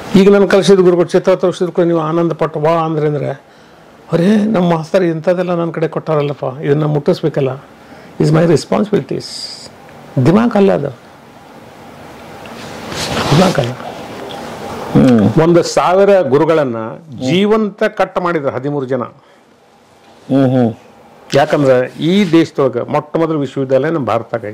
ಈಗ ನಾನು ಕಲಿಸಿದ ಗುರುಗಳು ಚಿತ್ರ ತೋರಿಸಿದ್ರು ನೀವು ಆನಂದ ಪಟ್ಟು ವಾ ಅಂದ್ರೆ ಅರೇ ನಮ್ಮ ಮಾಸ್ತರ್ ಇಂಥದ್ದೆಲ್ಲ ನನ್ನ ಕಡೆ ಕೊಟ್ಟಾರಲ್ಲಪ್ಪ, ಇದನ್ನು ಮುಟ್ಟಿಸ್ಬೇಕಲ್ಲ, ಇಸ್ ಮೈ ರೆಸ್ಪಾನ್ಸಿಬಿಲಿಟೀಸ್. ದಿಮಾಕ್ ಅಲ್ಲ ಅದು, ದಿಮಾಕ್ ಅಲ್ಲ. 1,000 ಗುರುಗಳನ್ನು ಜೀವಂತ ಕಟ್ ಮಾಡಿದ್ರು 13 ಜನ. ಯಾಕಂದ್ರೆ ಈ ದೇಶದೊಳಗೆ ಮೊಟ್ಟ ಮೊದಲು ವಿಶ್ವವಿದ್ಯಾಲಯ ನಮ್ಮ ಭಾರತದಾಗ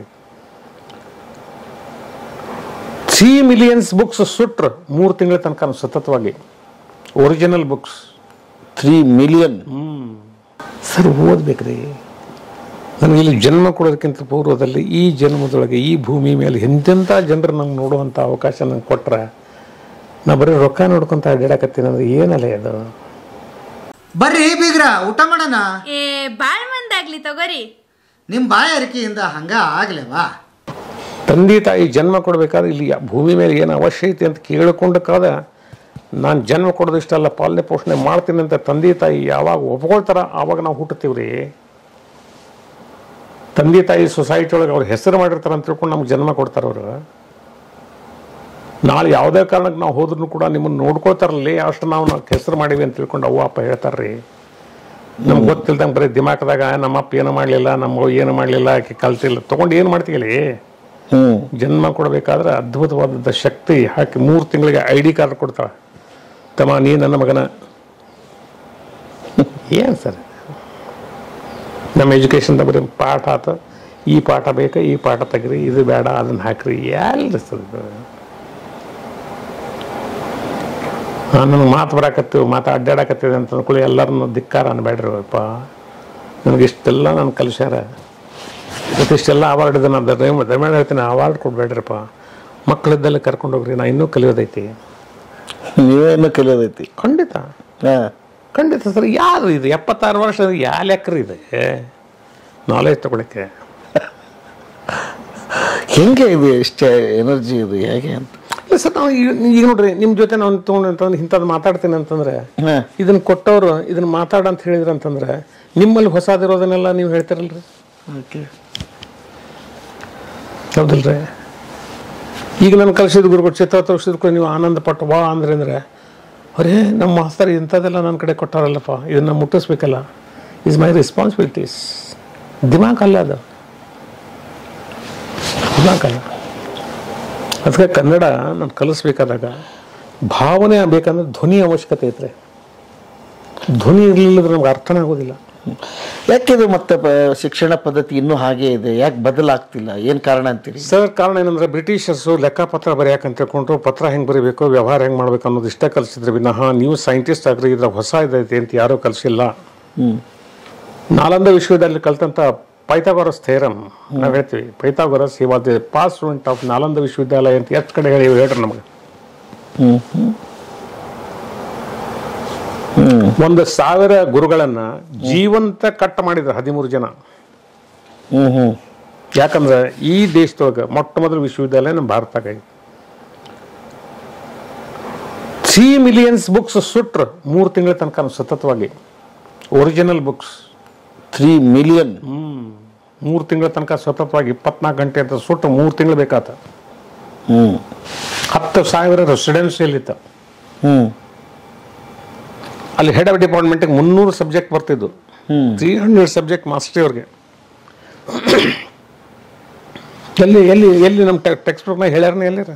3 ಮಿಲಿಯನ್ಸ್ ಬುಕ್ಸ್ ಸುಟ್ರು 3 ತಿಂಗಳ ತನಕ ಸತತವಾಗಿ, ಒರಿಜಿನಲ್ ಬುಕ್ಸ್ 3 ಮಿಲಿಯನ್. ಸರ್ ಓದ್ಬೇಕ್ರಿ. ನನಗೆ ಇಲ್ಲಿ ಜನ್ಮ ಕೊಡೋದಕ್ಕಿಂತ ಪೂರ್ವದಲ್ಲಿ ಈ ಜನ್ಮದೊಳಗೆ ಈ ಭೂಮಿ ಮೇಲೆ ಎಂತೆಂಥ ಜನರು ನಂಗೆ ನೋಡುವಂಥ ಅವಕಾಶ ನಂಗೆ ಕೊಟ್ರೆ ನಾ ಬರೀ ರೊಕ್ಕ ನೋಡ್ಕೊಂತ ಅಡ್ಡಾಡಕತ್ತೀನಿ ಅಂದ್ರೆ ಏನಲ್ಲ ಅದು. ಬರ್ರಿ ಬೀಗ್ರ ಊಟ ಮಾಡೋಣ. ಬಾಳ್ ಮಂದಾಗ್ಲಿ ತಗೋರಿ. ನಿಮ್ಮ ಬಾಯಾರಿಕೆಯಿಂದ ಹಂಗ ಆಗ್ಲೇವಾ? ತಂದೆ ತಾಯಿ ಜನ್ಮ ಕೊಡಬೇಕಾದ್ರೆ ಇಲ್ಲಿ ಭೂಮಿ ಮೇಲೆ ಏನು ಅವಶ್ಯ ಐತಿ ಅಂತ ಕೇಳಿಕೊಂಡಕ್ಕಾದ ನಾನು ಜನ್ಮ ಕೊಡೋದಿಷ್ಟಲ್ಲ, ಪಾಲನೆ ಪೋಷಣೆ ಮಾಡ್ತೀನಿ ಅಂತ ತಂದೆ ತಾಯಿ ಯಾವಾಗ ಒಪ್ಕೊಳ್ತಾರ ಆವಾಗ ನಾವು ಹುಟ್ಟುತ್ತೀವಿ ರೀ. ತಂದೆ ತಾಯಿ ಸೊಸೈಟಿ ಒಳಗೆ ಅವ್ರ ಹೆಸರು ಮಾಡಿರ್ತಾರೆ ಅಂತ ತಿಳ್ಕೊಂಡು ನಮ್ಗೆ ಜನ್ಮ ಕೊಡ್ತಾರೆ ಅವರು. ನಾಳೆ ಯಾವುದೇ ಕಾರಣಕ್ಕೆ ನಾವು ಹೋದ್ರೂ ಕೂಡ ನಿಮ್ಮನ್ನು ನೋಡ್ಕೊಳ್ತಾರಲ್ಲಿ, ಅಷ್ಟು ನಾವು ಹೆಸರು ಮಾಡೀವಿ ಅಂತ ತಿಳ್ಕೊಂಡು ಅವ್ವ ಅಪ್ಪ ಹೇಳ್ತಾರೆ ರೀ. ನಮ್ಗೆ ಗೊತ್ತಿಲ್ದಂಗೆ ಬರೀ ದಿಮಾಕದಾಗ ನಮ್ಮ ಅಪ್ಪ ಏನು ಮಾಡಲಿಲ್ಲ, ನಮ್ಮ ಏನು ಮಾಡಲಿಲ್ಲ, ಆಕೆ ಕಲ್ತಿಲ್ಲ ತೊಗೊಂಡು ಏನು ಮಾಡ್ತೀವಿ. ಜನ್ಮ ಕೊಡಬೇಕಾದ್ರೆ ಅದ್ಭುತವಾದ ಶಕ್ತಿ ಹಾಕಿ 3 ತಿಂಗಳಿಗೆ ID ಕಾರ್ಡ್ ಕೊಡ್ತಾಳೆ. ತಮ್ಮ ನೀ ನನ್ನ ಮಗನ ಏನು ಸರ್ ನಮ್ಮ ಎಜುಕೇಷನ್ದಾಗ ಬರೀ ಪಾಠ ಆತ, ಈ ಪಾಠ ಬೇಕಾ, ಈ ಪಾಠ ತೆಗ್ರಿ, ಇದು ಬೇಡ ಅದನ್ನು ಹಾಕ್ರಿ, ಎಲ್ರಿ ಸರ್. ನನಗೆ ಮಾತು ಬರಾಕತ್ತೀವಿ, ಮಾತು ಅಡ್ಡಾಡಕತ್ತಿದೆ ಅಂತ ಅಂದ್ಕೊಳ್ಳಿ ಎಲ್ಲರನ್ನು ಧಿಕ್ಕಾರ ಅನ್ಬೇಡ್ರಿಪ್ಪ. ನನಗೆ ಇಷ್ಟೆಲ್ಲ ನಾನು ಕಲಿಸ್ಯಾರ, ಇಷ್ಟೆಲ್ಲ ಅವಾರ್ಡ್ ಇದೆ. ನಾನು ಧರ್ಮೇಣ ಹೇಳ್ತೀನಿ, ಅವಾರ್ಡ್ ಕೊಡ್ಬೇಡ್ರಿಪ್ಪ. ಮಕ್ಕಳಿದ್ದೆಲ್ಲ ಕರ್ಕೊಂಡು ಹೋಗ್ರಿ, ನಾ ಇನ್ನೂ ಕಲಿಯೋದೈತಿ. ನೀವೇನು ಕಲಿಯೋದೈತಿ? ಖಂಡಿತ ಖಂಡಿತ ಸರ್. ಯಾರು ಇದು 76 ವರ್ಷ ಯಾವ ಲೆಕ್ಕರಿ ಇದೆ ನಾಲೆಜ್ ತಗೊಳಕ್ಕೆ? ಹೆಂಗೆ ಇದು ಎಷ್ಟೇ ಎನರ್ಜಿ ಇದು ಹೇಗೆ ಅಂತ? ಇಲ್ಲ ಸರ್, ನಾವು ಈಗ ನೋಡ್ರಿ ನಿಮ್ಮ ಜೊತೆ ನಾವು ತೊಗೊಂಡು ಅಂತಂದ್ರೆ ಇಂಥದ್ದು ಮಾತಾಡ್ತೀನಿ ಅಂತಂದ್ರೆ ಇದನ್ನು ಕೊಟ್ಟವರು ಇದನ್ನು ಮಾತಾಡ ಅಂತ ಹೇಳಿದ್ರು ಅಂತಂದ್ರೆ ನಿಮ್ಮಲ್ಲಿ ಹೊಸದಿರೋದನ್ನೆಲ್ಲ ನೀವು ಹೇಳ್ತಿರಲ್ರಿ. ಓಕೆ, ಹೌದಲ್ರಿ? ಈಗ ನಾನು ಕಲಿಸಿದ ಗುರುಗಳು ಚಿತ್ರ ತೋರಿಸಿದ್ರು ನೀವು ಆನಂದ ಪಟ್ಟು ವಾ ಅಂದ್ರೆ ಅರೇ ನಮ್ಮ ಮಾಸ್ತರ್ ಇಂಥದ್ದೆಲ್ಲ ನನ್ನ ಕಡೆ ಕೊಟ್ಟಾರಲ್ಲಪ್ಪ, ಇದನ್ನು ಮುಟ್ಟಿಸ್ಬೇಕಲ್ಲ, ಇಸ್ ಮೈ ರೆಸ್ಪಾನ್ಸಿಬಿಲಿಟೀಸ್. ದಿಮಾಕ್ ಅಲ್ಲ ಅದು, ದಿಮಾಕ್ ಅಲ್ಲ. ಅದಕ್ಕೆ ಕನ್ನಡ ನಾನು ಕಲಿಸ್ಬೇಕಾದಾಗ ಭಾವನೆ ಬೇಕಂದ್ರೆ ಧ್ವನಿ ಅವಶ್ಯಕತೆ ಐತ್ರಿ. ಧ್ವನಿ ಇರಲಿಲ್ಲದ್ರೆ ನಮ್ಗೆ ಅರ್ಥನೇ ಆಗೋದಿಲ್ಲ. ಯಾಕಿದು ಮತ್ತೆ ಶಿಕ್ಷಣ ಪದ್ಧತಿ ಇನ್ನೂ ಹಾಗೆ ಇದೆ, ಯಾಕೆ ಬದಲಾಗ್ತಿಲ್ಲ? ಏನು ಕಾರಣ ಅಂತೀರಿ ಸರ್? ಕಾರಣ ಏನಂದ್ರೆ ಬ್ರಿಟಿಷರ್ಸು ಲೆಕ್ಕಪತ್ರ ಬರೆಯಾಕಂತ ತಿಳ್ಕೊಂಡು ಪತ್ರ ಹೆಂಗೆ ಬರೀಬೇಕು, ವ್ಯವಹಾರ ಹೆಂಗೆ ಮಾಡ್ಬೇಕು ಅನ್ನೋದು ಇಷ್ಟೇ ಕಲಿಸಿದ್ರೆ ವಿನಃ ನೀವು ಸೈಂಟಿಸ್ಟ್ ಆಗ್ರಿ ಇದ್ರ ಹೊಸ ಇದೈತೆ ಅಂತ ಯಾರೂ ಕಲಿಸಿಲ್ಲ. ನಾಲಂದ ವಿಶ್ವವಿದ್ಯಾಲಯ ಕಲ್ತಂತ ಪೈಥಾಗೊರಸ್ ಥಿಯರಮ್ ನಾವು ಹೇಳ್ತೀವಿ. Pythagoras he was the pass student of Nalanda ವಿಶ್ವವಿದ್ಯಾಲಯ ಅಂತ ಎಷ್ಟು ಕಡೆ ಹೇಳ್ರಿ ನಮಗೆ. 1,000 ಗುರುಗಳನ್ನು ಜೀವಂತ ಕಟ್ ಮಾಡಿದ್ರು 13 ಜನ. ಯಾಕಂದ್ರೆ ಈ ದೇಶದೊಳಗೆ ಮೊಟ್ಟ ಮೊದಲು ವಿಶ್ವವಿದ್ಯಾಲಯ ನಮ್ಮ ಭಾರತದಾಗ 3 ಮಿಲಿಯನ್ಸ್ ಬುಕ್ಸ್ ಸುಟ್ರು 3 ತಿಂಗಳ ತನಕ ಸತತವಾಗಿ, ಒರಿಜಿನಲ್ ಬುಕ್ಸ್ 3 ಮಿಲಿಯನ್. 3 ತಿಂಗಳ ತನಕ ಸತತವಾಗಿ 24 ಗಂಟೆ ಅಂತ ಸುಟ್ಟು 3 ತಿಂಗಳು ಬೇಕಾತ. 10,000 ರೆಸಿಡೆನ್ಸಿಯಲ್ ಇತ್ತು. ಅಲ್ಲಿ ಹೆಡ್ ಆಫ್ ಡಿಪಾರ್ಟ್ಮೆಂಟ್ಗೆ 300 ಸಬ್ಜೆಕ್ಟ್ ಬರ್ತಿದ್ದು, 300 ಸಬ್ಜೆಕ್ಟ್ ಮಾಸ್ಟ್ರಿ ಅವ್ರಿಗೆ. ಎಲ್ಲಿ ಎಲ್ಲಿ ಎಲ್ಲಿ ನಮ್ಮ ಟೆಕ್ಸ್ಟ್ ಬುಕ್ನಾಗ ಹೇಳ್ಯಾರನೇ ಎಲ್ಲಿರ?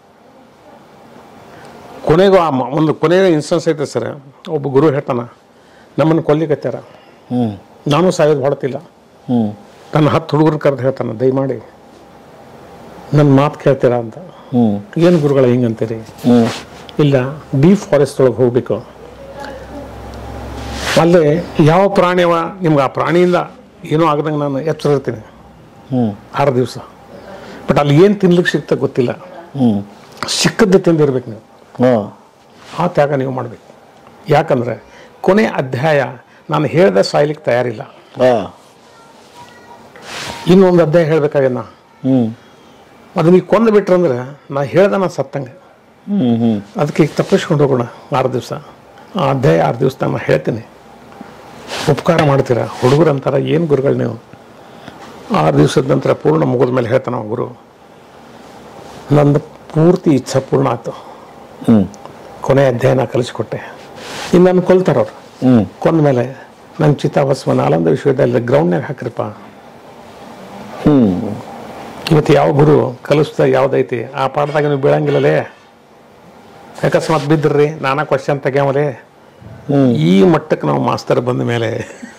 ಕೊನೆಗೂ ಒಂದು ಕೊನೆಯ ಇನ್ಸ್ಟೆನ್ಸ್ ಐತೆ ಸರ್. ಒಬ್ಬ ಗುರು ಹೇಳ್ತಾನ, ನಮ್ಮನ್ನು ಕೊಲ್ಲಿಕತ್ಯಾರ, ನಾನು ಸಾಯೋದು ಹೊಡ್ತಿಲ್ಲ. ನನ್ನ 10 ಹುಡುಗರನ್ನ ಕರೆದು ಹೇಳ್ತಾನೆ, ದಯಮಾಡಿ ನನ್ನ ಮಾತು ಕೇಳ್ತೀರಾ ಅಂತ. ಏನು ಗುರುಗಳ ಹಿಂಗಂತೀರಿ? ಇಲ್ಲ, ಡೀಪ್ ಫಾರೆಸ್ಟ್ ಒಳಗೆ ಹೋಗ್ಬೇಕು, ಅಲ್ಲಿ ಯಾವ ಪ್ರಾಣಿವ ನಿಮ್ಗೆ ಆ ಪ್ರಾಣಿಯಿಂದ ಏನೂ ಆಗದಂಗೆ ನಾನು ಎಚ್ಚರ ಇರ್ತೀನಿ 6 ದಿವಸ. ಬಟ್ ಅಲ್ಲಿ ಏನು ತಿನ್ಲಿಕ್ಕೆ ಸಿಗ್ತಾ ಗೊತ್ತಿಲ್ಲ, ಸಿಕ್ಕದ್ದು ತಿಂದಿರ್ಬೇಕು ನೀವು. ಆ ತ್ಯಾಗ ನೀವು ಮಾಡಬೇಕು. ಯಾಕಂದರೆ ಕೊನೆ ಅಧ್ಯಾಯ ನಾನು ಹೇಳ್ದೆ ಸಾಯ್ಲಿಕ್ಕೆ ತಯಾರಿಲ್ಲ, ಇನ್ನೊಂದು ಅಧ್ಯಾಯ ಹೇಳ್ಬೇಕಾಗ್ಯ ನಾ. ಅದು ನೀವು ಕೊಂದು ಬಿಟ್ರಂದ್ರೆ ನಾ ಹೇಳ್ದೆ ನಾನು ಸತ್ತಂಗೆ. ಅದಕ್ಕೆ ಈಗ ತಪ್ಪಿಸ್ಕೊಂಡು ಹೋಗೋಣ 6 ದಿವಸ. ಆ ಅಧ್ಯಾಯ 6 ದಿವಸ ನಾನು ಹೇಳ್ತೀನಿ, ಉಪಕಾರ ಮಾಡ್ತೀರಾ? ಹುಡುಗರು ಅಂತಾರೆ, ಏನು ಗುರುಗಳು ನೀವು? 6 ದಿವಸದ ನಂತರ ಪೂರ್ಣ ಮುಗಿದ ಮೇಲೆ ಹೇಳ್ತಾನೆ ಗುರು, ನಂದು ಪೂರ್ತಿ ಇಚ್ಛಾ ಪೂರ್ಣ ಆಯ್ತು, ಕೊನೆ ಅಧ್ಯಯನ ಕಲಿಸ್ಕೊಟ್ಟೆ. ಇನ್ನು ನಾನು ಕೊಲ್ತಾರವ್ರು. ಕೊಂದ ಮೇಲೆ ನನ್ನ ಚಿತಾಭಸ್ಮ ನಾಲಂದ ವಿಶ್ವವಿದ್ಯಾಲಯದ ಗ್ರೌಂಡ್ನಾಗ ಹಾಕ್ರಿಪ್ಪ. ಇವತ್ತು ಯಾವ ಗುರು ಕಲಿಸ್ತಾ ಯಾವ್ದೈತಿ ಆ ಪಾಠದಾಗ ನೀವು ಬೀಳಂಗಿಲ್ಲಲೇ. ಅಕಸ್ಮಾತ್ ಬಿದ್ದ್ರಿ ನಾನಾ ಕ್ವಶನ್ ತೆಗ್ಯಾಮಲೇ. ಈ ಮಟ್ಟಕ್ಕೆ ನಾವು ಮಾಸ್ತರ್ ಬಂದ ಮೇಲೆ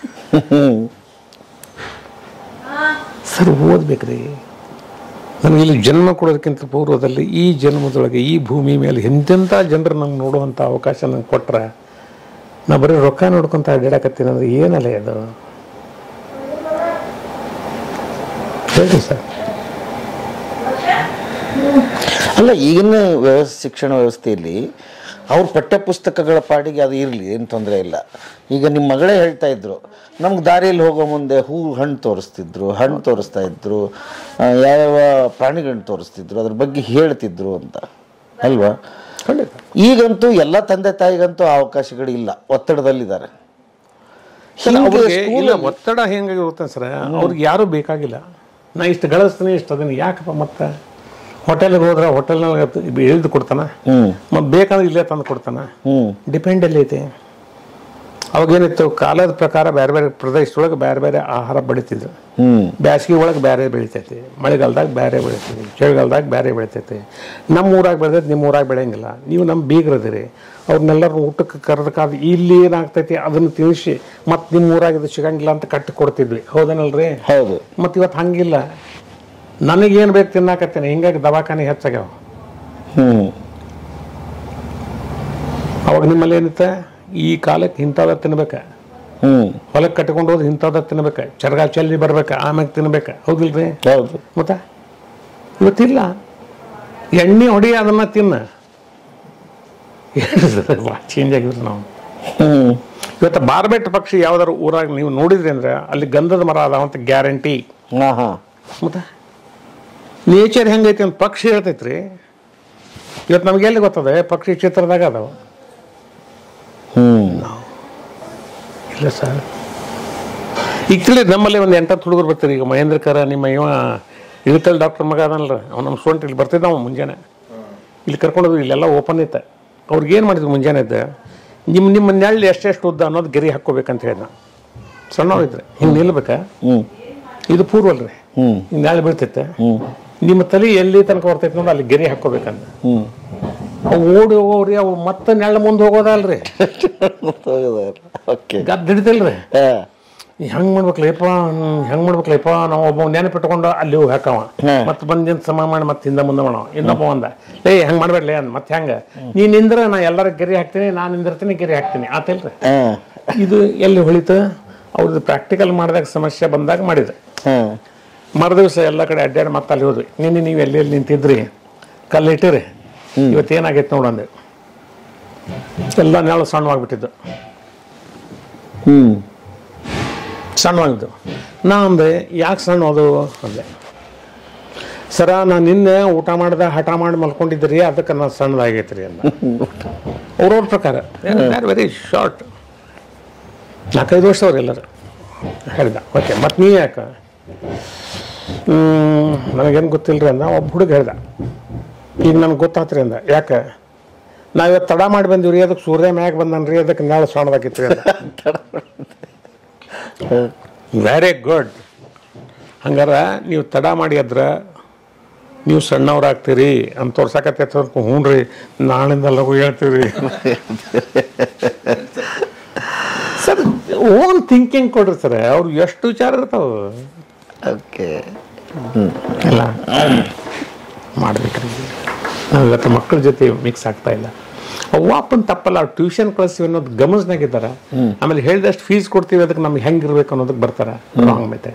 ಸರ್ ಓದ್ಬೇಕ್ರಿ. ನನಗೆ ಇಲ್ಲಿ ಜನ್ಮ ಕೊಡೋದಕ್ಕಿಂತ ಪೂರ್ವದಲ್ಲಿ ಈ ಜನ್ಮದೊಳಗೆ ಈ ಭೂಮಿ ಮೇಲೆ ಎಂತೆಂಥ ಜನರು ನಂಗೆ ನೋಡುವಂಥ ಅವಕಾಶ ನಂಗೆ ಕೊಟ್ರೆ ನಾ ಬರೀ ರೊಕ್ಕ ನೋಡ್ಕೊಂತ ಅಡ್ಡಾಡಕತ್ತೀನಿ ಅಂದ್ರೆ ಏನಲ್ಲ ಅದು ಹೇಳಿ ಸರ್. ಅಲ್ಲ, ಈಗಿನ ಶಿಕ್ಷಣ ವ್ಯವಸ್ಥೆಯಲ್ಲಿ ಅವ್ರ ಪಠ್ಯಪುಸ್ತಕಗಳ ಪಾಡಿಗೆ ಅದು ಇರಲಿ, ಏನು ತೊಂದರೆ ಇಲ್ಲ. ಈಗ ನಿಮ್ಮ ಮಗಳೇ ಹೇಳ್ತಾ ಇದ್ರು, ನಮ್ಗೆ ದಾರಿಯಲ್ಲಿ ಹೋಗೋ ಮುಂದೆ ಹಣ್ಣು ತೋರಿಸ್ತಾ ಇದ್ರು, ಯಾವ್ಯಾವ ಪ್ರಾಣಿಗಳನ್ನ ತೋರಿಸ್ತಿದ್ರು, ಅದ್ರ ಬಗ್ಗೆ ಹೇಳ್ತಿದ್ರು ಅಂತ ಅಲ್ವಾ? ಈಗಂತೂ ಎಲ್ಲ ತಂದೆ ತಾಯಿಗಂತೂ ಆ ಅವಕಾಶಗಳು ಇಲ್ಲ, ಒತ್ತಡದಲ್ಲಿದ್ದಾರೆ. ಒತ್ತಡ ಹೆಂಗಾಗಿರುತ್ತೆ ಸರ್, ಅವ್ರಿಗೆ ಯಾರು ಬೇಕಾಗಿಲ್ಲ. ನಾ ಇಷ್ಟು ಗಳಿಸ್ತೀನಿ ಇಷ್ಟು ಅದನ್ನ ಯಾಕಪ್ಪ ಮತ್ತೆ ಹೋಟೆಲ್ಗೆ ಹೋದ್ರೆ ಹೋಟೆಲ್ನಾಗ ಇಳಿದು ಕೊಡ್ತಾನ, ಮತ್ತೆ ಬೇಕಂದ್ರೆ ಇಲ್ಲೇ ತಂದು ಕೊಡ್ತಾನ. ಡಿಪೆಂಡ್ ಎಲ್ಲಿ ಐತಿ. ಅವಾಗೇನಿತ್ತು, ಕಾಲದ ಪ್ರಕಾರ ಬೇರೆ ಬೇರೆ ಪ್ರದೇಶದೊಳಗೆ ಬೇರೆ ಬೇರೆ ಆಹಾರ ಬೆಳಿತಿದ್ರು. ಬ್ಯಾಸಿಗೆ ಒಳಗೆ ಬೇರೆ ಬೆಳಿತೈತಿ, ಮಳೆಗಾಲದಾಗ ಬೇರೆ ಬೆಳಿತೈತಿ, ಚಳಿಗಾಲದಾಗ ಬೇರೆ ಬೆಳಿತೈತಿ. ನಮ್ಮ ಊರಾಗ ಬೆಳೆದೈತಿ, ನಿಮ್ಮ ಊರಾಗ ಬೆಳೆಯಂಗಿಲ್ಲ. ನೀವು ನಮ್ಮ ಬೀಗರದಿರಿ, ಅವ್ರನ್ನೆಲ್ಲರೂ ಊಟಕ್ಕೆ ಕರೆದಕ್ಕಾದ ಇಲ್ಲಿ ಏನಾಗ್ತೈತಿ ಅದನ್ನು ತಿಳಿಸಿ ಮತ್ತೆ ನಿಮ್ಮ ಊರಾಗ ಇದು ಸಿಗಂಗಿಲ್ಲ ಅಂತ ಕಟ್ಟಿ ಕೊಡ್ತಿದ್ವಿ. ಹೌದನಲ್ರಿ? ಹೌದು. ಮತ್ತು ಇವತ್ತು ಹಂಗಿಲ್ಲ. ನನಗೇನು ಬೇಕು ತಿನ್ನಾಕತ್ತೇನೆ, ಹಿಂಗಾಗಿ ದವಾಖಾನೆ ಹೆಚ್ಚಾಗ್ಯಾವ. ಅವಾಗ ನಿಮ್ಮಲ್ಲಿ ಏನಿತ್ತ, ಈ ಕಾಲಕ್ಕೆ ಇಂಥದ ತಿನ್ಬೇಕ, ಹೊಲಕ್ಕೆ ಕಟ್ಕೊಂಡು ಹೋದ್ರೆ ಇಂಥದ ತಿನ್ಬೇಕ, ಚರ್ಗ ಚೆಲ್ಲಿ ಬರ್ಬೇಕ, ಆಮ್ಯಾಗ ತಿನ್ಬೇಕ. ಹೌದಿಲ್ರಿ? ಹೌದು. ಮತ್ತ ಇವತ್ತಿಲ್ಲ, ಎಣ್ಣೆ ಹೊಡಿ ಅದನ್ನ ತಿನ್ನ. ಚೇಂಜ್ ಆಗಿದ್ರು ನಾವು. ಇವತ್ತು ಬಾರ್ಬೆಟ್ ಪಕ್ಷಿ ಯಾವ್ದಾರು ಊರಾಗ ನೀವು ನೋಡಿದ್ರಿ ಅಂದ್ರೆ ಅಲ್ಲಿ ಗಂಧದ ಮರ ಅದಾವಂತ ಗ್ಯಾರಂಟಿ. ಮತ್ತ ನೇಚರ್ ಹೆಂಗೈತಿ ಅಂತ ಪಕ್ಷಿ ಹೇಳ್ತೈತ್ರಿ. ಇವತ್ತು ನಮಗೆಲ್ಲಿ ಗೊತ್ತದ ಪಕ್ಷಿ ಚಿತ್ರದಾಗ ಅದಾವ? ಇಲ್ಲ ಸರ್. ಈಗ ತಿಳಿ ನಮ್ಮಲ್ಲಿ ಒಂದು 8 ಹುಡುಗರು ಬರ್ತೀರಿ. ಈಗ ಮಹೇಂದ್ರ ಕರ ನಿಮ್ಮ ಇವ ಇಳಕಲ್ ಡಾಕ್ಟರ್ ಮಗ ಅದನಲ್ರ, ಅವ್ನು ನಮ್ಮ ಸ್ಟೂಡೆಂಟ್ ಇಲ್ಲಿ ಬರ್ತಿದ್ದ. ಅವ ಮುಂಜಾನೆ ಇಲ್ಲಿ ಕರ್ಕೊಂಡೋದ್ರು, ಇಲ್ಲೆಲ್ಲ ಓಪನ್ ಇತ್ತು. ಅವ್ರಿಗೆ ಏನು ಮಾಡಿದ್ರು, ಮುಂಜಾನೆ ಇದ್ದ ನಿಮ್ಮ ನೆಳ್ಳಿ ಎಷ್ಟೆಷ್ಟು ಉದ್ದ ಅನ್ನೋದು ಗೆರಿ ಹಾಕ್ಕೋಬೇಕಂತ ಹೇಳಿದ. ಸಣ್ಣವ್ರಿದ್ರೆ ಹಿಂಗೆ ನಿಲ್ಬೇಕ, ಇದು ಪೂರ್ವಲ್ರಿ, ಹಿಂಗೆ ನೆಳ್ಳಿ ಬೀಳ್ತೈತೆ, ನಿಮ್ಮ ತಲೆ ಎಲ್ಲಿ ತನಕ ಬರ್ತೈತೆ ನೋಡಿ ಅಲ್ಲಿ ಗೆರಿ ಹಾಕ್ಕೋಬೇಕಂತ. ಅವು ಓಡಿ ಹೋಗೋರಿ, ಅವು ಮತ್ತೆ ನೆಳ್ಳ ಮುಂದೆ ಹೋಗೋದಲ್ರಿ, ಗದ್ದು ಹಿಡಿತಲ್ರಿ. ಹೆಂಗ್ ಮಾಡ್ಬೇಕಲ್ಲಪ್ಪ ನಾವು ಒಬ್ಬ ನೆನಪಿಟ್ಕೊಂಡು ಅಲ್ಲಿ ಹೋಗಿ ಹಾಕವ, ಮತ್ತೆ ಬಂದಿಂದ ಸಮ ಮಾಡಿ ಮತ್ತೆ ಹಿಂದೆ ಮುಂದೆ ಮಾಡವ. ಇನ್ನೊಬ್ಬ ಒಂದ ಹೆಂಗ್ ಮಾಡ್ಬೇಡ್ಲಿ ಅಂದ್, ಮತ್ತೆ ಹೆಂಗ ನೀನ್ ನಿಂದ್ರೆ ನಾ ಎಲ್ಲರ ಗೆರಿ ಹಾಕ್ತೀನಿ, ನಾನು ನಿಂದಿರ್ತೀನಿ ಗೆರಿ ಹಾಕ್ತೀನಿ ಆತಲ್ರಿ. ಇದು ಎಲ್ಲಿ ಹೊಳಿತು? ಅವ್ರದ್ದು ಪ್ರಾಕ್ಟಿಕಲ್ ಮಾಡಿದಾಗ ಸಮಸ್ಯೆ ಬಂದಾಗ ಮಾಡಿದೆ. ಮರುದಿವ್ಸ ಎಲ್ಲ ಕಡೆ ಅಡ್ಡಾಡಿ ಮತ್ತೆ ಅಲ್ಲಿ ಹೋದ್ವಿ. ನೀವು ಎಲ್ಲಿ ನಿಂತಿದ್ರಿ, ಕಲ್ಲಿಟ್ಟಿರಿ, ಇವತ್ತೇನಾಗೈತೆ ನೋಡಂದೆ. ಎಲ್ಲ ನೆಲ ಸಣ್ಣವಾಗ್ಬಿಟ್ಟಿದ್ದು, ಸಣ್ಣವಾಗಿದ್ದು. ನಾ ಅಂದೆ, ಯಾಕೆ ಸಣ್ಣ ಅದು ಅಂದೆ. ಸರ ನಾನು ನಿನ್ನೆ ಊಟ ಮಾಡಿದೆ, ಹಠ ಮಾಡಿ ಮಲ್ಕೊಂಡಿದ್ರಿ, ಅದಕ್ಕೆ ನಾನು ಸಣ್ಣದಾಗೈತ್ರಿ ಅಂದ. ಅವ್ರವ್ರ ಪ್ರಕಾರ ವೆರಿ ಶಾರ್ಟ್, 4-5 ವರ್ಷ ಅವ್ರೆಲ್ಲರು ಹೇಳಿದ. ಓಕೆ, ಮತ್ತು ನೀ ಯಾಕೆ? ನನಗೇನು ಗೊತ್ತಿಲ್ಲರಿ ಅಂದ. ಒಬ್ಬ ಹುಡುಗ ಹೇಳ್ದ, ಈಗ ನನಗೆ ಗೊತ್ತಾತ್ರಿ ಅಂದ. ಯಾಕೆ? ನಾವಿವತ್ತು ತಡ ಮಾಡಿ ಬಂದಿವ್ರಿ, ಅದಕ್ಕೆ ಸೂರ್ಯ ಮ್ಯಾಗ ಬಂದನ್ರಿ, ಅದಕ್ಕೆ ನಾಳೆ ಸಣ್ಣದಾಗಿತ್ತು ರೀ ಅಂದ. Very good. ಹಂಗಾರ ನೀವು ತಡ ಮಾಡಿ ಅದ್ರ ನೀವು ಸಣ್ಣವ್ರಾಗ್ತೀರಿ ಅಂತ ತೋರ್ಸಕತ್ತೆ. ಹ್ಞೂ ರೀ, ನಾಳಿಂದ ಲಘು ಹೇಳ್ತೀವಿ ಸರ್. ಓನ್ ಥಿಂಕಿಂಗ್ ಕೊಡ್ರಿ ಸರ್, ಅವ್ರು ಎಷ್ಟು ವಿಚಾರ ಇರ್ತಾವ. ಓಕೆ, ಎಲ್ಲ ಮಾಡ್ಬೇಕ್ರಿ. ನಾವು ಇವತ್ತು ಮಕ್ಕಳ ಜೊತೆ ಮಿಕ್ಸ್ ಆಗ್ತಾ ಇಲ್ಲ. ಅವ್ವ ಅಪ್ಪನ ತಪ್ಪಲ್ಲ, ಅವ್ರು ಟ್ಯೂಷನ್ ಕಳಿಸ್ತೀವಿ ಅನ್ನೋದು ಗಮನಿಸ್ನಾಗಿದ್ದಾರೆ. ಆಮೇಲೆ ಹೇಳಿದಷ್ಟು ಫೀಸ್ ಕೊಡ್ತೀವಿ, ಅದಕ್ಕೆ ನಮ್ಗೆ ಹೆಂಗಿರ್ಬೇಕು ಅನ್ನೋದಕ್ಕೆ ಬರ್ತಾರೆ. Wrong method.